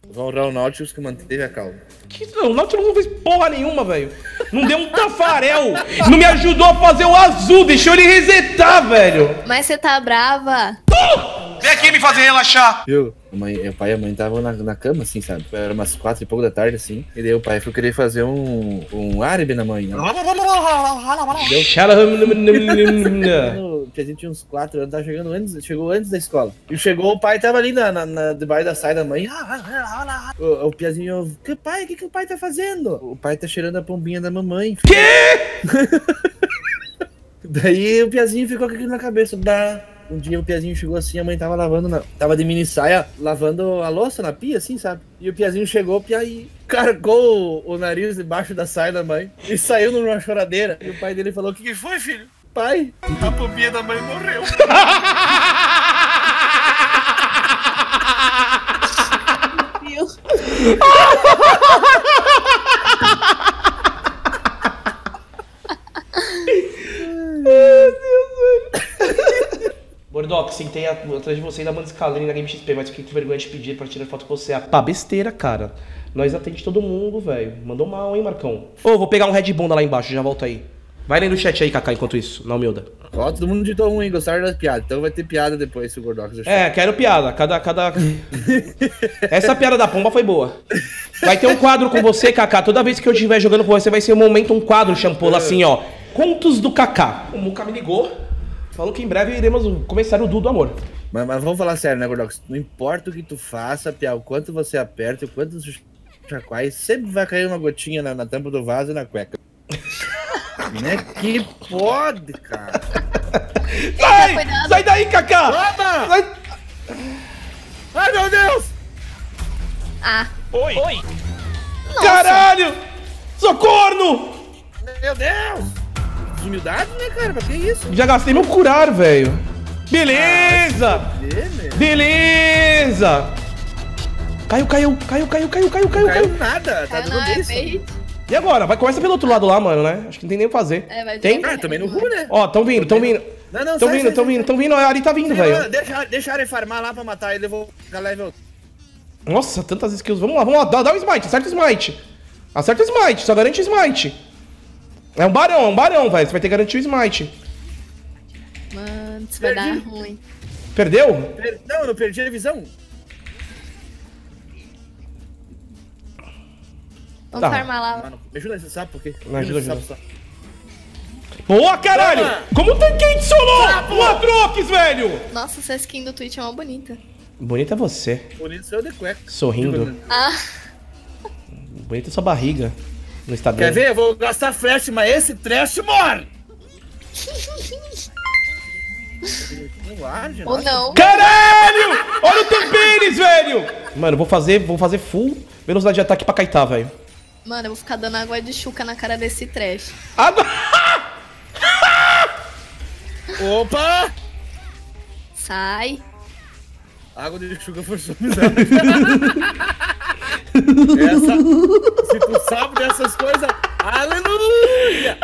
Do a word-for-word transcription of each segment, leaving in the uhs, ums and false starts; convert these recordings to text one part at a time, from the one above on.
Vão honrar o Nautilus que manteve a calma. Que, o Nautilus não fez porra nenhuma, velho. Não deu um tafarel. Não me ajudou a fazer o azul. Deixou ele resetar, velho. Mas você tá brava. Uh! Vem aqui me fazer relaxar. Viu? A mãe, o pai e a mãe estavam na, na cama, assim, sabe? Era umas quatro e pouco da tarde, assim. E daí o pai foi querer fazer um, um árabe na mãe, né? O Piazinho tinha uns quatro anos, tava chegando antes, chegou antes da escola. E chegou, o pai tava ali na, na, na, debaixo da saia da mãe. O, o Piazinho, que pai, o que, que o pai tá fazendo? O pai tá cheirando a pombinha da mamãe. Quê? Daí o Piazinho ficou com aquilo na cabeça. Bah. Um dia o Piazinho chegou assim, a mãe tava lavando, na, tava de mini saia, lavando a louça na pia, assim, sabe? E o Piazinho chegou, o Pia e carcou o, o nariz debaixo da saia da mãe e saiu numa choradeira. E o pai dele falou, o que, que foi, filho? Pai, a pombinha da mãe morreu. Meu Deus. Gordox, sentei atrás de você e da banda escalando na Game X P, mas fiquei com vergonha de pedir pra tirar foto com você. Pá, besteira, cara. Nós atende todo mundo, velho. Mandou mal, hein, Marcão? Ô, oh, vou pegar um Red Bull lá embaixo, já volto aí. Vai lendo o chat aí, Kaká, enquanto isso, na humilda. Ó, todo mundo ditou ruim, gostaram das piadas. Então vai ter piada depois se o Gordox deixar. É, quero piada. Cada, cada... Essa piada da pomba foi boa. Vai ter um quadro com você, Kaká. Toda vez que eu estiver jogando com você, vai ser um momento, um quadro, Champola, assim, ó. Contos do Kaká. O Muka me ligou. Falou que em breve iremos começar o duo do amor. Mas, mas vamos falar sério, né, Gordox? Não importa o que tu faça, Pia, o quanto você aperta, o quanto você chacoalha, sempre vai cair uma gotinha na, na tampa do vaso e na cueca. Né? Que pode, cara. Sai! Sai daí, Kaká! Opa! Sai... Ai, meu Deus! Ah. Oi! Oi! Caralho! Socorro! Meu Deus! Humildade, né, cara? Pra que isso? Já gastei meu curar, velho. Beleza! Ah, ver, beleza! Caiu, caiu, caiu, caiu, caiu, caiu, caiu, caiu. Não caiu nada, tá tudo bem. E agora? Vai, começa pelo outro lado lá, mano, né? Acho que não tem nem o que fazer. É, vai tem? Ah, também no Ru, né? Ó, tão vindo, tão vindo. Não, não, tão sai, vindo, sai, tão sai, vindo, sai. tão vindo. A Ari tá vindo, velho. Deixa, deixa a Ari farmar lá pra matar ele, eu vou ficar level. Nossa, tantas skills. Vamos lá, vamos lá. Dá, dá o smite, acerta o smite. Acerta o smite, só garante o smite. É um barão, é um barão, velho. Você vai ter que garantir o smite. Mano, isso vai dar ruim. Perdeu? Per... Não, eu não perdi a visão. Vamos Tá. farmar lá. Mano, me ajuda, você sabe por quê? Não, ajuda, ajuda. Sabe, Boa, caralho! Toma! Como tanquei de solo! Um Atrox, velho! Nossa, essa skin do Twitch é uma bonita. Bonita é você. bonito seu de cueca. Sorrindo. Ah. Bonita é sua barriga. No Instagram. Quer ver? Eu vou gastar flash, mas esse trash morre! Ou não. Caralho! Olha o Temperes, velho! Mano, vou fazer, vou fazer full velocidade de ataque pra Kaitá, velho. Mano, eu vou ficar dando água de chuca na cara desse trash. Água! Opa! Sai. Água de chuca forçou amizade. Essa, se tu sabe dessas coisas, aleluia!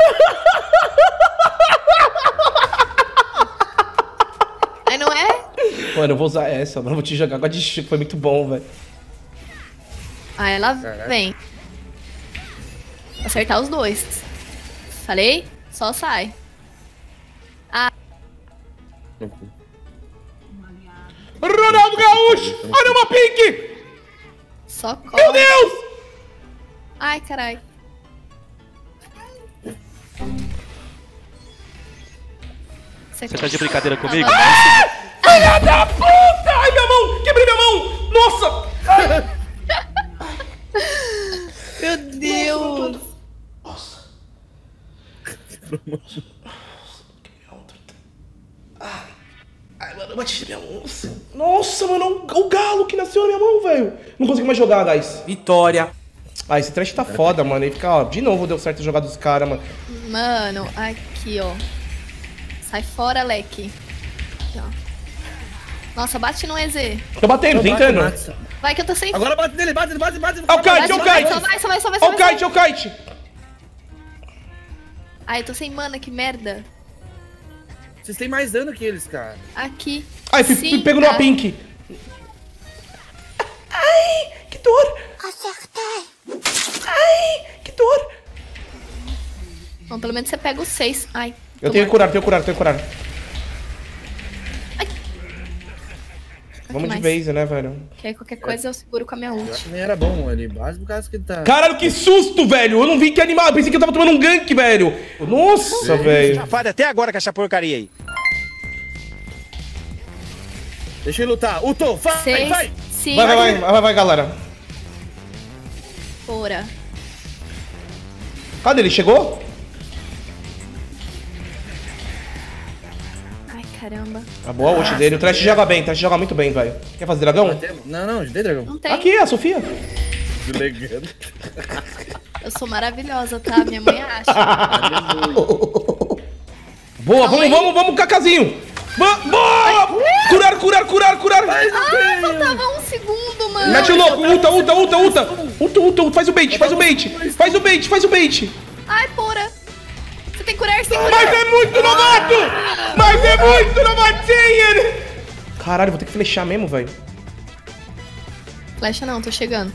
Aí não é? Mano, eu vou usar essa, mano. Eu vou te jogar água de chuca, foi muito bom, velho. Aí ela Caraca. vem. Acertar os dois. Falei? Só sai. Ah, Ronaldo Gaúcho! Olha uma pink! só corre. Meu Deus! Ai, carai. Você tá de brincadeira comigo? Ah! Filha da puta! Ai, minha mão! Quebrei minha mão! Nossa! Ai. Meu Deus. Nossa. Ai. Ai, mano, eu bati minha mão. Nossa, mano, o galo que nasceu na minha mão, velho. Não consigo mais jogar, guys. Vitória. Ah, esse trash tá foda, mano. Ele fica, ó, de novo deu certo a jogada dos caras, mano. Mano, aqui, ó. Sai fora, leque. Aqui, ó. Nossa, bate no E Z. Tô batendo, tentando. Vai que eu tô sem... Agora bate nele, bate, bate, bate. Ó o kite, ó o Vai, kite. só vai, só vai, só vai, Ó só o vai. kite, ó o kite. Ai, eu tô sem mana, que merda. Vocês têm mais dano que eles, cara. Aqui. Ai, fui, fui Sim, pego numa tá. pink. Ai, que dor. Bom, pelo menos você pega os seis. Ai. Eu tenho que curar, tenho que curar, tenho que curar. Ai. Vamos de mais. base, né, velho? Que aí qualquer coisa eu seguro com a minha Eu ult. acho que nem era bom ali. Mas por causa que ele tá. Caralho, que susto, velho! Eu não vi que animal. Eu pensei que eu tava tomando um gank, velho. Nossa, velho. Safado até agora com essa porcaria aí. Deixa ele lutar. Ultou, vai, Seis, vai! cinco, Vai, vai, vai, vai, vai, galera. fora. Cadê ele? Chegou? Ai, caramba. A boa ult dele. O Trash joga bem, o Trash joga muito bem, velho. Quer fazer dragão? Não, não, ajudei, dragão. Não tem. Aqui, a Sofia. Delegando. Eu sou maravilhosa, tá? Minha mãe acha. Boa, vamos, vamos, vamos, Cacazinho. Boa! Boa! Curar, curar, curar, curar. Ah, faltava um segundo, mano. Mete o louco, ulta, ulta, ulta, ulta. Ulta, ulta, ulta, faz o bait, faz o bait. Faz o bait, faz o bait. Ai, porra. Você tem que curar sem curar. Mas é muito novato! Mas é muito novatinho! Caralho, vou ter que flechar mesmo, velho. Flecha não, tô chegando.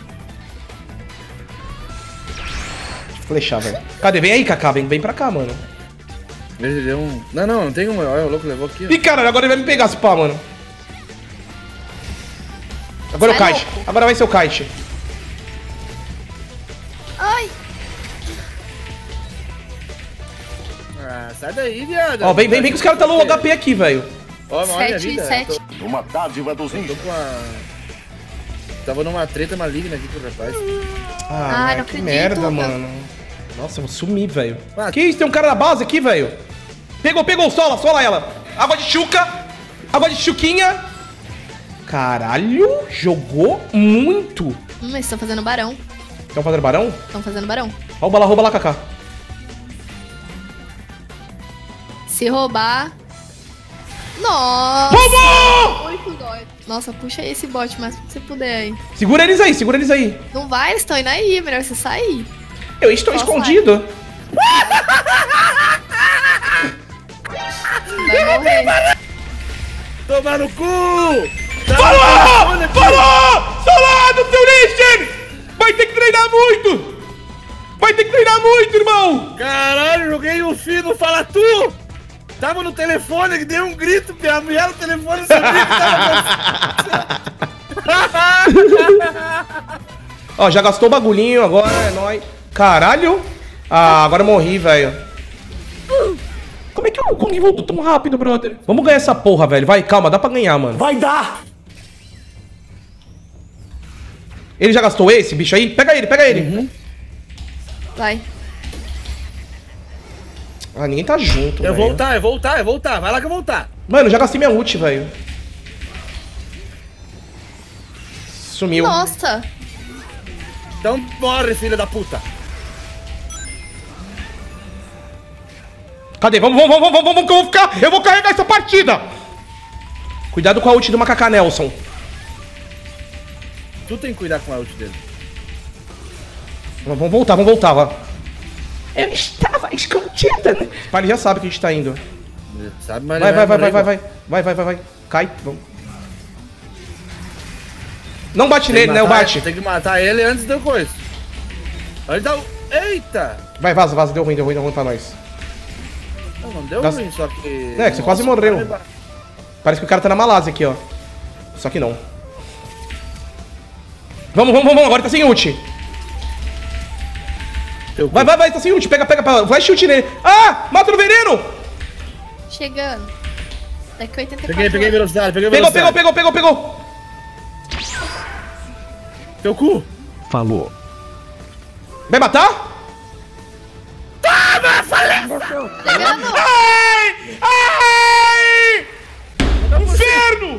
Flechar, velho. Cadê? Vem aí, Kaká, vem, vem pra cá, mano. Ele deu um. Não, não, não tem um. Olha, o louco levou aqui. Ih, caralho, agora ele vai me pegar, se pá, mano. Agora é o Sai, kite. louco. Agora vai ser o kite. Ai. Ah, sai daí, viado. Ó, vem, vem, vem que os caras tá low H P aqui, velho. Ó, mas olha a Sete, vida. sete. Eu tô, Uma dádiva dos tô índios. com a. Tava numa treta maligna aqui com o rapaz. Ah, Ai, não que acredito, merda, cara. mano. Nossa, eu vou sumir, velho. Ah. Que isso? Tem um cara na base aqui, velho. Pegou, pegou, sola, sola ela. Água de chuca. Água de chuquinha. Caralho, jogou muito. Hum, eles estão fazendo barão. Estão fazendo barão? Estão fazendo barão. Rouba lá, rouba lá, Kaká. Se roubar... Nossa! Roubou! Oito dói. Nossa, puxa aí esse bot mais que você puder aí. Segura eles aí, segura eles aí. Não vai, eles estão indo aí. Melhor você sair. Eu estou Nossa, escondido. Vai morrer. Tomar no cu! Falou! Falou! Solado, seu Lichen! Vai ter que treinar muito! Vai ter que treinar muito, irmão! Caralho, joguei um fino, fala tu! Tava no telefone, que deu um grito, minha mulher no telefone, sabia que tava. Ó, já gastou o bagulhinho, agora é nóis. Caralho! Ah, agora eu morri, velho. Como é que o Kong voltou tão rápido, brother? Vamos ganhar essa porra, velho. Vai, calma, dá pra ganhar, mano. Vai dar! Ele já gastou esse bicho aí? Pega ele, pega ele. Uhum. Vai. Ah, ninguém tá junto, Eu velho. vou voltar, eu vou voltar, eu vou voltar. Vai lá que eu vou voltar. Mano, já gastei minha ult, velho. Sumiu. Nossa. Então morre, filha da puta. Cadê? Vamos, vamos, vamos, vamos, vamos, que eu vou ficar. Eu vou carregar essa partida. Cuidado com a ult do Macacá Nelson. Tu tem que cuidar com a ult dele. Vamos voltar, vamos voltar, ó. Eu estava escondida. Pai, ele já sabe que a gente tá indo. Ele sabe, mas Vai, ele vai, vai, vai, morrer vai, igual. vai. Vai, vai, vai, vai. Cai, vamos. Não bate Tem nele, que né? O matar- bate. Tem que matar ele antes da coisa. Ele dá o... Eita! Vai, vaza, vaza. Deu ruim, deu ruim, deu ruim pra nós. Não, não deu Das- ruim, só que... É, que você quase morreu. Parece que o cara tá na Malásia aqui, ó. Só que não. Vamos, vamos, vamos. Agora ele tá sem ult. Teu cu. Vai, vai, vai. Tá sem ult. Pega, pega. pega. Vai ult nele. Ah! Mata no veneno! Chegando. Daqui oitenta e quatro Peguei, peguei horas. velocidade, peguei Pegou, velocidade. pegou, pegou, pegou, pegou. Teu cu! Falou. Vai matar? Chegando. Ai! Ai! Inferno!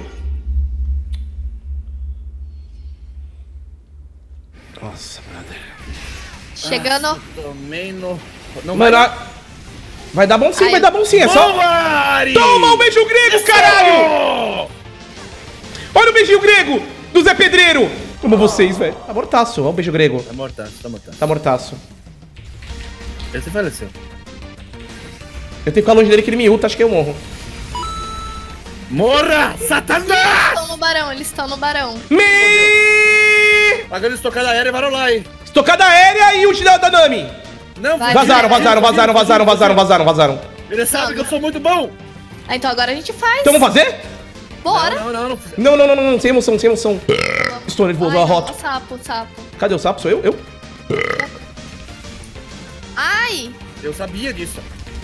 Nossa, brother. Chegando. Tomei no... Não Mano, a- vai dar bom sim, Ai, vai dar bom sim. É só... Boa, Ari! Toma um beijo grego, caralho! Olha o beijinho grego do Zé Pedreiro. Como vocês, velho. Tá mortaço. Olha o beijo grego. Tá mortaço, tá mortaço. Tá mortaço. Esse faleceu. Eu tenho que ficar longe dele que ele me ulta, acho que eu morro. Morra! Satanás! Estão no barão, eles estão no barão. Me... Pagando estocada aérea, vai lá, hein? Estocada aérea e ult da, da Nami. Não, Vai, Vazaram, vai. vazaram, vazaram, vazaram, vazaram, vazaram, vazaram. Ele sabe que eu sou muito bom. Ah, então agora a gente faz. Então vamos fazer? Bora. Não, não, não. Não, não, não, não, não, sem emoção, sem emoção. Estou nervoso, Ai, a não, rota. o sapo, o sapo. Cadê o sapo? Sou eu? Eu? Ai! Eu sabia disso.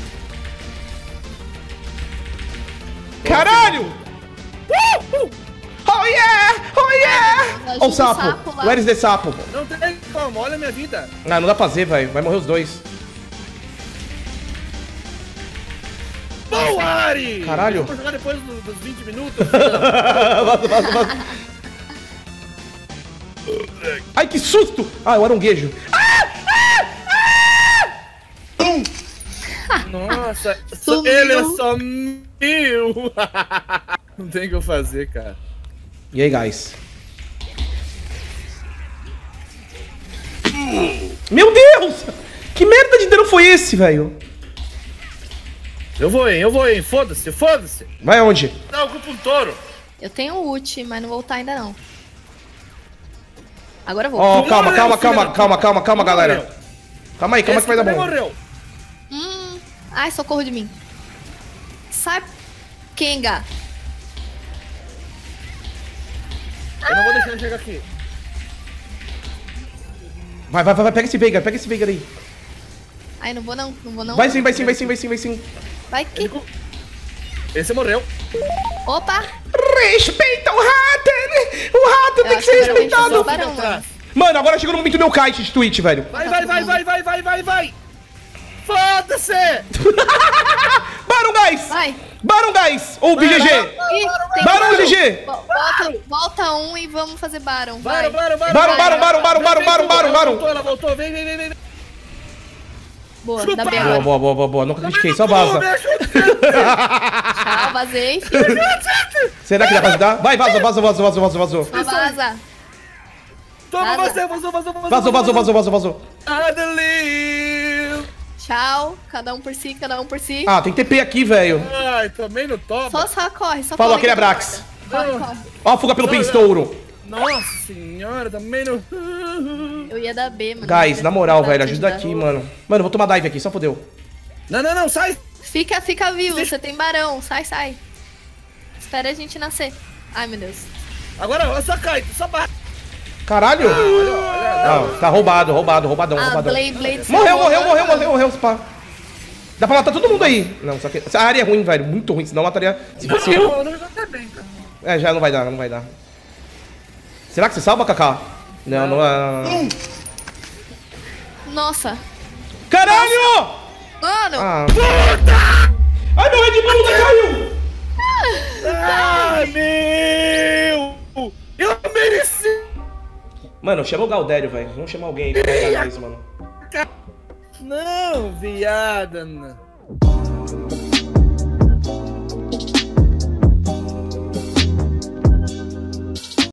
Caralho! Uh, uh. Oh yeah! Oh yeah! Ai, Ó o ajuda o sapo. sapo lá. Where is the sapo? Não tem como, olha a minha vida. Ah, não dá pra fazer, velho. Vai morrer os dois. Bom, Ari! Caralho. Eu vou jogar depois do- dos vinte minutos. Vaza, vaza, vaza. Ai, que susto! Ah, eu aronguejo. Nossa, Sumiu. ele sumiu. Não tem o que eu fazer, cara. E aí, guys? Meu Deus! Que merda de dano foi esse, velho? Eu vou, hein, eu vou, hein. Foda-se, foda-se. Vai aonde? Não, ocupa um touro. Eu tenho ult, mas não vou voltar ainda não. Agora eu vou. Ó, Tu calma, morreu, calma, filho calma, da calma, calma, calma, Tu galera. morreu. Calma aí, calma Esse que vai dar também bom. morreu. Hum. Ai, socorro de mim. Sai, Kenga. Eu não vou deixar ele chegar aqui. Vai, vai, vai, vai, pega esse Veigar, pega esse Veigar aí. Ai, não vou não, não vou não. Vai sim, vai sim, vai sim, vai sim, vai sim. Vai que... Esse morreu. Opa! Respeita o Hatter! O Hatter tem que acho ser que agora a gente respeitado! só barão, mano. Mano, agora chegou no momento do meu kite de Twitch, velho. Vai, vai, vai, vai, vai, vai, vai, vai. Foda-se. Baron, guys! Vai! Baron, guys! Ou B G G! Ih, tem Baron, Baron. G G! Vo- Volta, volta um e vamos fazer Baron. Vai. Baro, baro, baro. Baron, Baron, Baron, Baron, Baron, Baron, Baron, Baron! Voltou, ela voltou. Vem, vem, vem, vem. Boa, Chupa. dá bem Boa, agora. boa, boa, boa, boa. Nunca critiquei, só vaza. Tchau, vazei. filho. Será que dá pra ajudar? Vai, vaza, vaza, vaza, vaza, vaza, vazou. Só vaza. Toma Vaza. você, vazou, vazou, vazou. Vazou, vazou, vazou, vazou, vazou. Adeline. Tchau. Cada um por si, cada um por si. Ah, tem T P aqui, velho. Ai, também no top. Só, só corre, só Falou, corre. aquele Abrax. Corre, corre. Ó a fuga pelo penstouro. Nossa senhora, também no... Eu ia dar B, mano. Guys, na moral, velho, ajuda Ajudar. aqui, mano. Mano, eu vou tomar dive aqui, só fodeu. Não, não, não, sai. Fica, fica vivo, você tem barão. Sai, sai. Espera a gente nascer. Ai, meu Deus. Agora, só cai, só bate. Caralho! Olha, olha. Não, tá roubado, roubado, roubadão, Ah, roubadão. Blade, Blade. Morreu, morreu, morreu, morreu, morreu, pá. Dá pra matar todo mundo aí. Não, só que essa área é ruim, velho, muito ruim, senão eu mataria... Se fosse eu... Eu não joguei bem, cara. É, já não vai dar, não vai dar. Será que você salva, Kaká? Não, não é... Nossa. Caralho! Mano. Ah. Ai, meu Red Bull não caiu! Ah, meu! Eu mereci! Mano, chama o Galdério, velho. Vamos chamar alguém aí pra ganhar nós, mano. Não, viada. não.